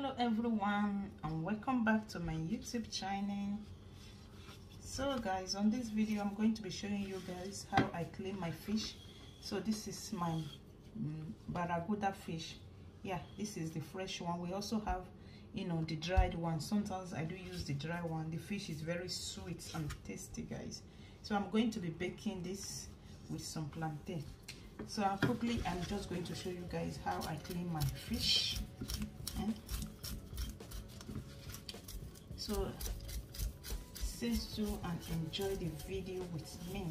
Hello everyone, and welcome back to my YouTube channel. So guys, on this video I'm going to be showing you guys how I clean my fish. So this is my barracuda fish. Yeah, this is the fresh one. We also have, you know, the dried one. Sometimes I do use the dry one. The fish is very sweet and tasty, guys. So I'm going to be baking this with some plantain. So I'm just going to show you guys how I clean my fish. So stay tuned and enjoy the video with me.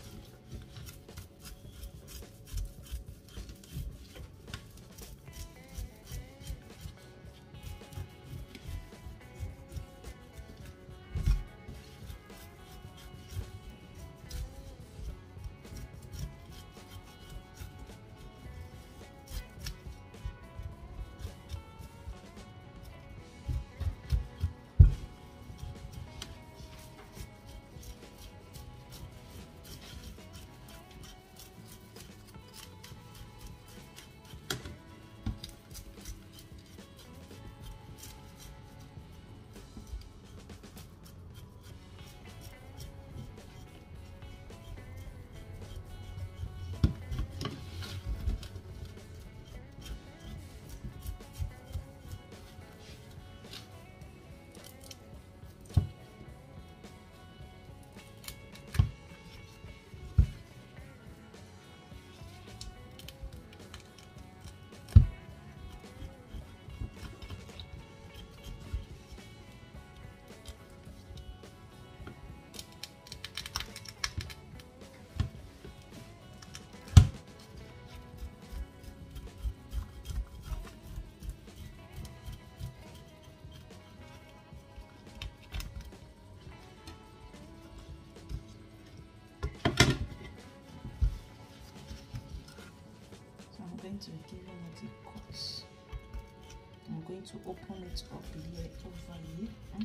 To give it a cut. I'm going to open it up here over here.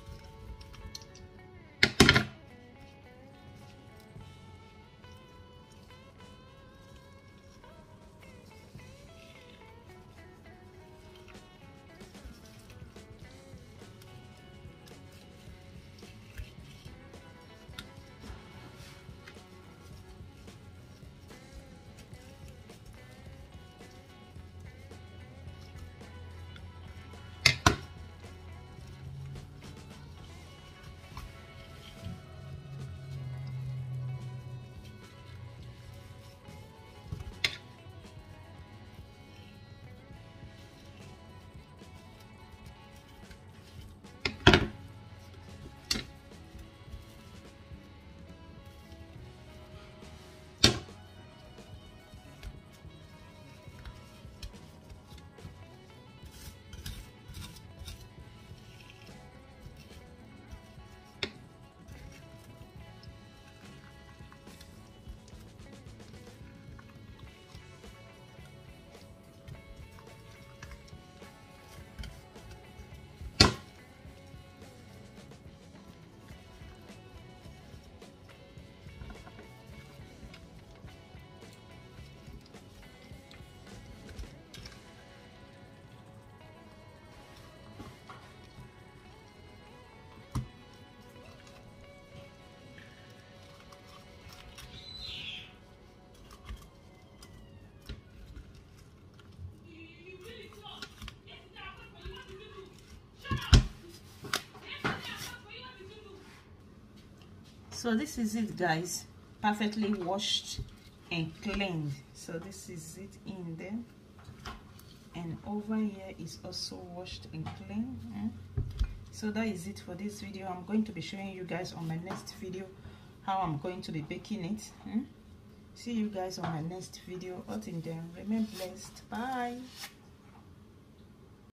So this is it, guys, perfectly washed and cleaned. So this is it in there, and over here is also washed and clean. So that is it for this video. I'm going to be showing you guys on my next video how I'm going to be baking it. See you guys on my next video. Out in there, remain blessed. Bye.